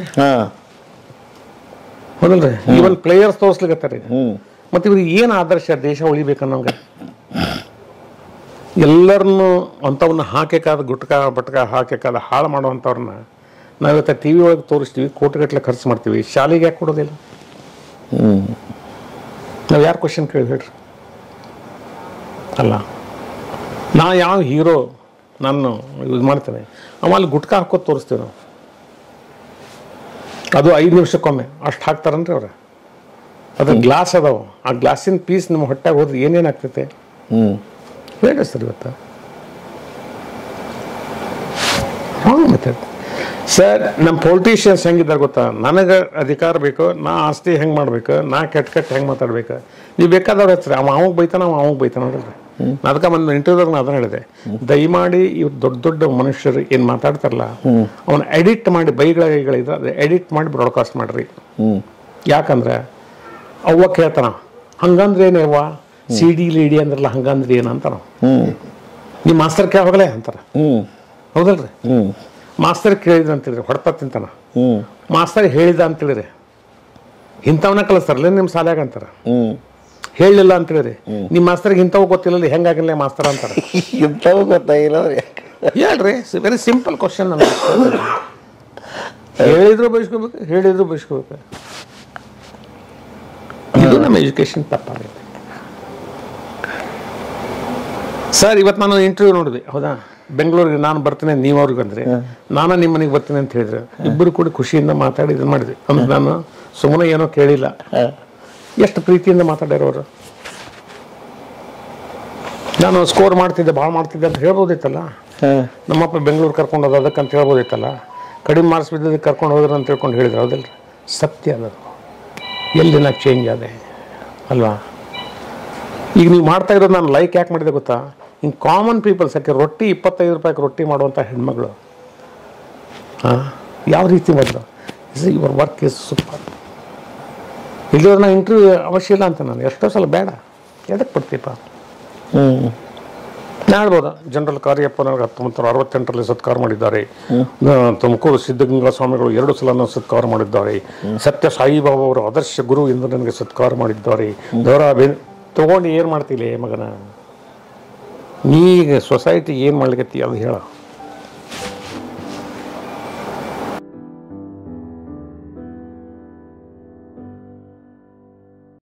ಹೌದಲ್ರಿ? ಈವನ್ ಪ್ಲೇಯರ್ಸ್ ತೋರಿಸ್ಲಿಕ್ಕತ್ತಾರೆ. ಮತ್ತೆ ಇವ್ರಿಗೆ ಏನು ಆದರ್ಶ, ದೇಶ ಉಳಿಬೇಕನ್ನೋಂಗೆ ಎಲ್ಲರನ್ನು ಅಂಥವನ್ನ ಹಾಕಬೇಕಾದ ಗುಟ್ಕ ಹಾಕಬೇಕಾದ ಹಾಳು ಮಾಡುವಂಥವ್ರನ್ನ ನಾವಿವತ್ತು TV ಒಳಗೆ ತೋರಿಸ್ತೀವಿ, ಕೋಟಿಗಟ್ಟಲೆ ಖರ್ಚು ಮಾಡ್ತೀವಿ. ಶಾಲೆಗೆ ಯಾಕೆ ಕೊಡೋದಿಲ್ಲ? ನಾವು ಯಾರು ಕ್ವಶನ್ ಕೇಳಿ ಹೇಳ್ರಿ ಅಲ್ಲ. ನಾ ಯಾವ ಹೀರೋ ನಾನು ಯೂಸ್ ಮಾಡ್ತೇನೆ, ಆಮೇಲೆ ಗುಟ್ಕ ಹಾಕೋದು ತೋರಿಸ್ತೀವಿ ನಾವು. ಅದು 5 ನಿಮಿಷಕ್ಕೊಮ್ಮೆ ಅಷ್ಟು ಹಾಕ್ತಾರನ್ರಿ ಅವ್ರ. ಅದು ಗ್ಲಾಸ್ ಅದಾವ, ಆ ಗ್ಲಾಸಿನ ಪೀಸ್ ನಮ್ಮ ಹೊಟ್ಟೆಗೆ ಹೋದ್ರೆ ಏನೇನಾಗ್ತೈತೆ ಹೇಳಿ ಸರ್. ಇವತ್ತು ಮೆಥಡ್ ಸರ್. ನಮ್ಮ ಪೊಲಿಟಿಷಿಯನ್ಸ್ ಹೆಂಗಿದ್ದಾರೆ ಗೊತ್ತಾ? ನನಗೆ ಅಧಿಕಾರ ಬೇಕು, ನಾ ಆಸ್ತಿ ಹೆಂಗೆ ಮಾಡ್ಬೇಕು, ನಾ ಕೆಟ್ಟ ಹೆಂಗೆ ಮಾತಾಡ್ಬೇಕು. ನೀವು ಬೇಕಾದವ್ರು ಹಚ್ರಿ, ಅವಾಗ ಬೈತಾನ, ಅವಾಗ ಬೈತಾನ ನೋಡ್ರಿ. ಅದಕ್ಕೆ ಒಂದು ಇಂಟರ್ವ್ಯೂದಾಗ ನಾನು ಅದನ್ನ ಹೇಳಿದೆ, ದಯಮಾಡಿ ಇವ್ರು ದೊಡ್ಡ ಮನುಷ್ಯರು ಏನು ಮಾತಾಡ್ತಾರಲ್ಲ ಅವನ್ನ ಎಡಿಟ್ ಮಾಡಿ, ಬೈಗಳಿದ್ರೆ ಅದು ಎಡಿಟ್ ಮಾಡಿ ಬ್ರಾಡ್ಕಾಸ್ಟ್ ಮಾಡ್ರಿ. ಯಾಕಂದ್ರೆ ಅವ್ವ ಕೇಳ್ತಾನ, ಹಂಗಂದ್ರೆ ಏನೇವ CD ಲೀಡಿ ಅಂದ್ರಲ್ಲ, ಹಂಗಂದ್ರೆ ಏನಂತಾರ. ನಿಮ್ಮ ಮಾಸ್ತರ್ ಕೇಳ ಹೋಗಲೇ ಅಂತಾರ, ಹೌದಲ್ರಿ? ಮಾಸ್ತರ್ ಕೇಳಿದ ಅಂತೇಳಿರಿ ಹೊಡ್ತಾ ತಿಂತಾನ, ಹ್ಞೂ ಮಾಸ್ತರ್ ಹೇಳಿದ ಅಂತೇಳಿರಿ ಇಂಥವನ್ನ ಕಲಿಸ್ತಾರಲ್ಲ ನಿಮ್ಮ ಶಾಲ್ಯಾಗ ಅಂತಾರ. ಹ್ಞೂ ಹೇಳಿಲ್ಲ ಅಂತೇಳಿರಿ ನಿಮ್ಮ ಮಾಸ್ತರ್ಗೆ ಇಂಥವು ಗೊತ್ತಿಲ್ಲ ಹೆಂಗಾಗಿಲ್ಲ ಮಾಸ್ತರ್ ಅಂತಾರೆ. ಇಂಥವು ಗೊತ್ತಾಗಿಲ್ಲ ಅವ್ರು ಹೇಳ್ರಿ, ವೆರಿ ಸಿಂಪಲ್ ಕ್ವಶನ್. ಹೇಳಿದ್ರು ಬಯಸ್ಕೋಬೇಕು, ಹೇಳಿದ್ರು ಬಯಸ್ಕೋಬೇಕು. ಇದು ನಮ್ಮ ಎಜುಕೇಶನ್ ತಪ್ಪಾಗಿದೆ ಸರ್. ಇವತ್ತು ನಾನು ಇಂಟರ್ವ್ಯೂ ನೋಡಿದೆ, ಹೌದಾ, ಬೆಂಗಳೂರಿಗೆ ನಾನು ಬರ್ತೀನಿ, ನೀವು ಅವ್ರಿಗೆ ಬಂದರೆ ನಾನು ನಿಮ್ಮ ಮನೆಗೆ ಬರ್ತೀನಿ ಅಂತ ಹೇಳಿದ್ರೆ ಇಬ್ಬರು ಕೂಡ ಖುಷಿಯಿಂದ ಮಾತಾಡಿ ಇದು ಮಾಡಿದ್ವಿ. ಅಂದ್ರೆ ನಾನು ಸುಮ್ಮನೆ ಏನೋ ಕೇಳಿಲ್ಲ, ಎಷ್ಟು ಪ್ರೀತಿಯಿಂದ ಮಾತಾಡ್ಯಾರವರು. ನಾನು ಸ್ಕೋರ್ ಮಾಡ್ತಿದ್ದೆ, ಭಾಳ ಮಾಡ್ತಿದ್ದೆ ಅಂತ ಹೇಳ್ಬೋದಿತ್ತಲ್ಲ. ನಮ್ಮಪ್ಪ ಬೆಂಗಳೂರು ಕರ್ಕೊಂಡು ಹೋದ ಅದಕ್ಕಂತ ಹೇಳ್ಬೋದಿತ್ತಲ್ಲ. ಕಡಿಮೆ ಮಾರ್ಕ್ಸ್ ಬಿದ್ದದಕ್ಕೆ ಕರ್ಕೊಂಡು ಹೋದ್ರೆ ಅಂತ ಹೇಳ್ಕೊಂಡು ಹೇಳಿದ್ರು. ಹೌದಲ್ರಿ, ಸತ್ಯ ಅದು. ಎಲ್ಲಿ ನಾ ಚೇಂಜ್ ಆದೆ ಅಲ್ವಾ? ಈಗ ನೀವು ಮಾಡ್ತಾ ಇರೋದು ನಾನು ಲೈಕ್ ಯಾಕೆ ಮಾಡಿದೆ ಗೊತ್ತಾ? ಹಿಂಗೆ ಕಾಮನ್ ಪೀಪಲ್ಸ್ ಯಾಕೆ ರೊಟ್ಟಿ 25 ರೂಪಾಯಿಗೆ ರೊಟ್ಟಿ ಮಾಡುವಂಥ ಹೆಣ್ಮಗಳು ಯಾವ ರೀತಿ ಮೊದಲು ಯುವರ್ ವರ್ಕ್ ಇಸ್ ಸೂಪರ್. ಇಲ್ಲಿವ್ರು ನಾನು ಇಂಟರ್ವ್ಯೂ ಅವಶ್ಯ ಇಲ್ಲ ಅಂತ ನಾನು ಎಷ್ಟೋ ಸಲ ಬೇಡ, ಎದಕ್ಕೆ ಪಡ್ತೀಪ. ಹೇಳ್ಬೋದ ಜನರಲ್ ಕಾರ್ಯಪ್ಪನವ್ರಿಗೆ 1968ರಲ್ಲಿ ಸತ್ಕಾರ ಮಾಡಿದ್ದಾರೆ. ತುಮಕೂರು ಸಿದ್ಧಗಂಗಾ ಸ್ವಾಮಿಗಳು 2 ಸಲ ಸತ್ಕಾರ ಮಾಡಿದ್ದಾರೆ. ಸತ್ಯ ಸಾಯಿಬಾಬಾ ಅವರು ಆದರ್ಶ ಗುರು ಎಂದು ನನಗೆ ಸತ್ಕಾರ ಮಾಡಿದ್ದಾರೆ. ತಗೊಂಡು ಏನು ಮಾಡ್ತಿಲ್ಲ ಮಗನ? ನೀಗ ಸೊಸೈಟಿ ಏನು ಮಾಡ್ಲಿಕ್ಕೆ ಅದು ಹೇಳ.